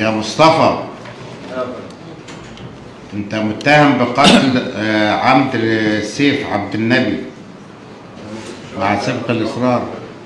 يا مصطفى، انت متهم بقتل عمد سيف عبد النبي مع سبق الاصرار.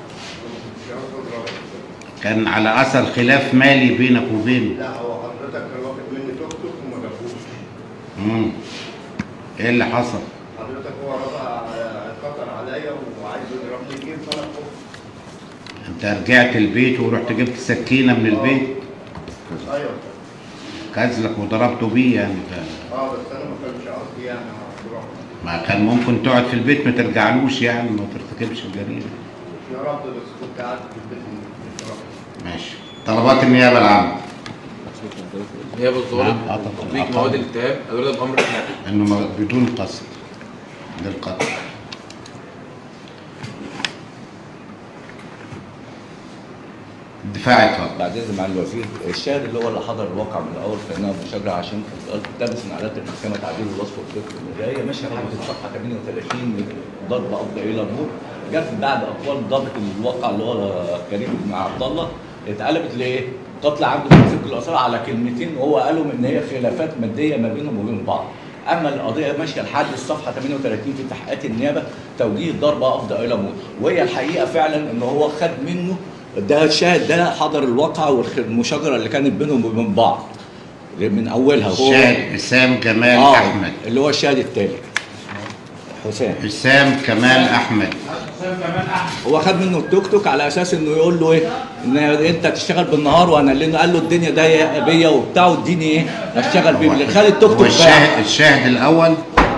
كان على اثر خلاف مالي بينك وبينه. لا، هو حضرتك كان واخد مني توك توك وما جابوش. ايه اللي حصل؟ حضرتك هو رفع خطر عليا وعايز يضربني الجيب فانا خفت. انت رجعت البيت ورحت جبت سكينه من البيت؟ ايوه. كازلك وضربته بيه يعني بس انا ما كانش قصدي يعني اضربه. ما كان ممكن تقعد في البيت ما ترجعلوش يعني ما ترتكبش الجريمه. يا رب، بس كنت قاعد في البيت مش رافض. ماشي. طلبات النيابه العامه. النيابه الظالم تطبيق مواد الاتهام الورده بامر اجنبي انه بدون قصد للقتل. الدفاع اتفضل. بعد اذن معالي الوزير، الشاهد اللي حضر الواقع من الاول فانها مشاجره عشان تلبس من عادات المحكمه تعديل الوصف والفكر ان هي ماشيه لحد الصفحه 38 ضرب افضل الى النور. جت بعد اقوال ضابط الواقع اللي هو كريم بن عبد الله اتقلبت لايه؟ قتل عمد سبق الاثار على كلمتين وهو قالهم ان هي خلافات ماديه ما بينهم وبين بعض. اما القضيه ماشيه لحد الصفحه 38 في تحقيقات النيابه توجيه ضربه افضل الى موت، وهي الحقيقه فعلا ان هو خد منه ده. الشاهد ده حضر الواقعه والمشاجره اللي كانت بينهم وبين بعض من اولها. الشاهد حسام كمال احمد اللي هو الشاهد الثالث. حسام كمال احمد. هو خد منه التوك توك على اساس انه يقول له ايه؟ ان انت تشتغل بالنهار وانا اللي قال له الدنيا ضيقه بيا وبتاع واديني ايه؟ اشتغل بيه. اللي خد التوك توك الشاهد الاول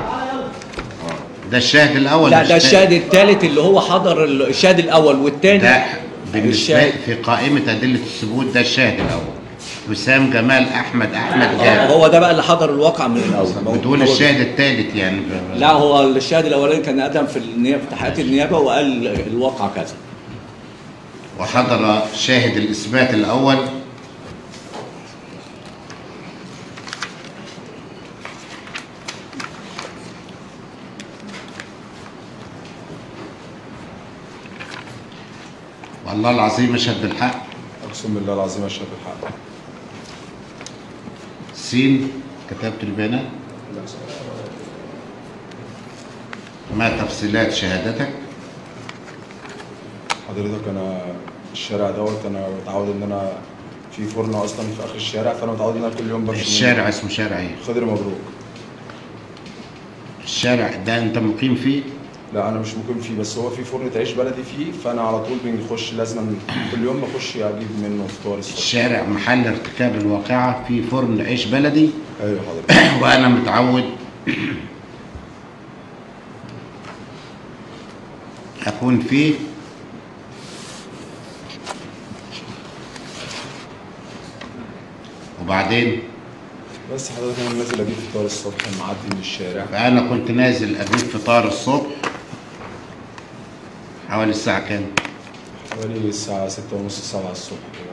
ده الشاهد الاول. لا، ده الشاهد الثالث اللي هو حضر الشاهد الاول والثاني. ده بالنسبه في قائمه ادله الثبوت ده الشاهد الاول حسام جمال احمد جاب. هو ده بقى اللي حضر الواقع من الاول بتقول الشاهد الثالث يعني. لا، هو الشاهد الاولاني كان ادم في النيابه في تحقيقات النيابه وقال الواقع كذا. وحضر شاهد الاثبات الاول والله العظيم اشهد بالحق. اقسم بالله العظيم اشهد بالحق. سين كتبت البيانات. ما تفصيلات شهادتك؟ حضرتك انا الشارع دوت انا متعود ان انا في فرن اصلا في اخر الشارع، فانا متعود ان انا كل يوم بمشي. الشارع اسمه شارع ايه؟ خضر مبروك. الشارع ده انت مقيم فيه؟ لا، انا مش مقيم فيه، بس هو في فرن عيش بلدي فيه، فانا على طول بنخش لازم كل يوم بخش اجيب منه فطار الصبح. الشارع محل ارتكاب الواقعه فيه فرن عيش بلدي. ايوه حضرتك. وانا متعود اكون فيه. وبعدين بس حضرتك انا نازل اجيب فطار الصبح معدي من الشارع. فانا كنت نازل اجيب فطار الصبح حوالي الساعه كام؟ حوالي الساعه 6:30 7 الصبح كده.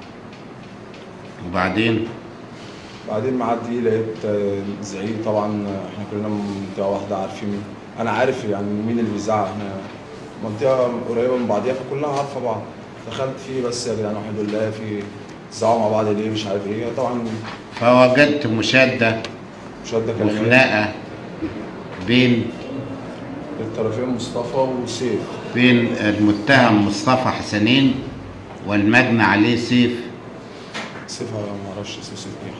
وبعدين معدي لقيت زعيق. طبعا احنا كلنا من منطقه واحده عارفين، انا عارف يعني مين اللي بيزعق. احنا منطقه قريبه من بعضيها فكلها عارفه بعض. دخلت فيه بس يا جدعان الحمد لله في زعقوا مع بعض ليه مش عارف ايه. طبعا فوجدت مشاده كلاميه وخناقه بين الطرفين مصطفى وسيف. بين المتهم مصطفى حسنين والمجني عليه سيف. سيف ما اعرفش اسمه سيف ايه.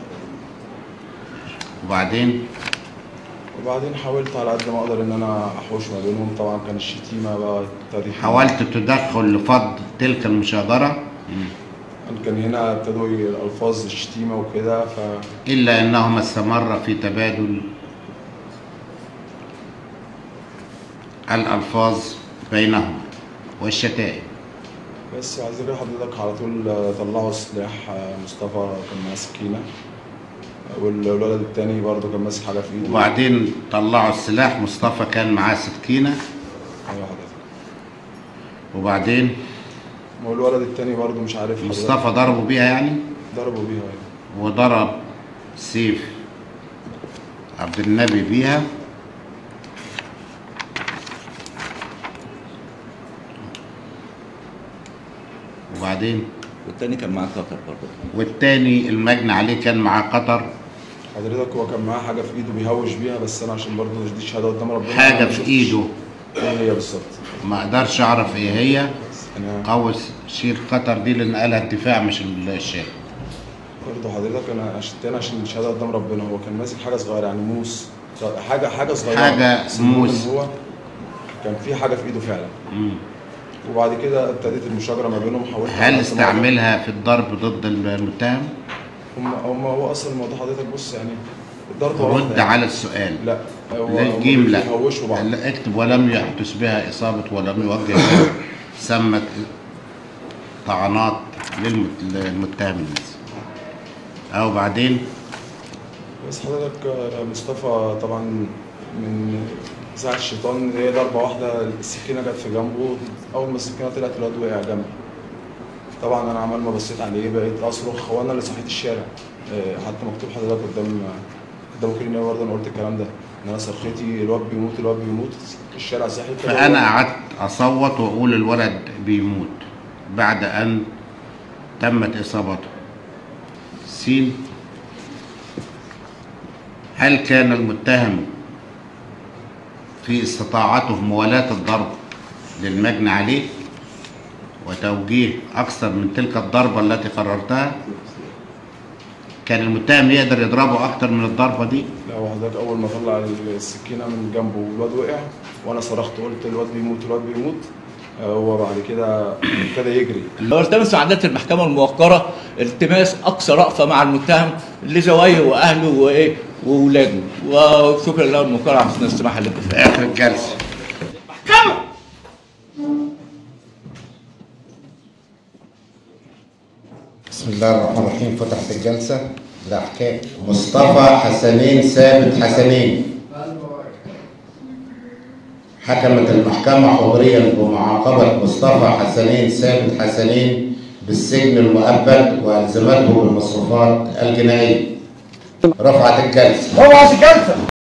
وبعدين حاولت على قد ما اقدر ان انا احوش ما بينهم. طبعا كان الشتيمه بقى ابتدت. حاولت تدخل لفض تلك المشاجره. كان هنا ابتدوا الالفاظ الشتيمه وكده الا انهما استمر في تبادل الالفاظ بينهما والشتائم. بس عايز اقول لحضرتك على طول طلعوا سلاح. مصطفى كان ماسك سكينه والولد التاني برضه كان ماسك حاجه في ايده. وبعدين طلعوا السلاح. مصطفى كان معاه سكينه. ايوه حضرتك. وبعدين والولد التاني برضه مش عارف حضرتك. مصطفى ضربوا بيها يعني؟ ضربوا بيها يعني. وضرب سيف عبد النبي بيها. وبعدين والتاني كان معاه قطر برضه. والتاني المجني عليه كان معاه قطر. حضرتك هو كان معاه حاجه في ايده بيهوش بيها، بس انا عشان برضه دي شهاده قدام ربنا. حاجه أنا ما في شفتش ايده ايه هي بالظبط. ما اقدرش اعرف ايه هي. انا قوس شيل قطر دي لان قالها الدفاع مش الشارع. برضه حضرتك عشان الشهاده قدام ربنا، هو كان ماسك حاجه صغيره يعني موس، حاجه صغيره، حاجة بس المهم موس. إن هو كان في حاجه في ايده فعلا. مم. وبعد كده ابتدت المشاجره ما بينهم. حاولت هل استعملها في الضرب ضد المتهم؟ هو اصلا الموضوع حضرتك بص يعني الضربه رد واحده يعني. على السؤال. لا هو للجيم لا. بيهوشوا بعض. لا، اكتب ولم يحدث بها إصابة ولم يوجه بها سمت طعنات للمتهم الناس. أو بعدين بس حضرتك مصطفى طبعا من ساعة الشيطان هي ضربة واحدة، السكينة جت في جنبه، أول ما السكينة طلعت الواد وقع جنبي. طبعا أنا عمال ما بصيت عليه بقيت أصرخ، هو أنا اللي صحيت الشارع. حتى مكتوب حضرتك قدام وكيل النيابة برضه أنا قلت الكلام ده، إن أنا صرختي الواد بيموت الواد بيموت، الشارع صحي كده. فأنا قعدت أصوت وأقول الولد بيموت بعد أن تمت إصابته. س هل كان المتهم في استطاعته موالاة الضرب للمجني عليه وتوجيه أكثر من تلك الضربة التي قررتها؟ كان المتهم يقدر يضربه أكثر من الضربة دي؟ لا هو حضرتك أول ما طلع السكينة من جنبه والواد وقع وأنا صرخت قلت الواد بيموت الواد بيموت، هو بعد كده ابتدى يجري. لو التمس عدالة المحكمة الموقرة التماس أقصى رأفة مع المتهم لزوايه وأهله وإيه وأولاده، وشكرا له الموقرة على حسن الاستماع اللي في آخر الجلسة. بسم الله الرحمن الرحيم. فتحت الجلسة. الأحكام. مصطفى حسنين ثابت حسنين. حكمت المحكمة حضوريا بمعاقبة مصطفى حسنين ثابت حسنين بالسجن المؤبد وألزمته بالمصروفات الجنائية. رفعت الجلسة.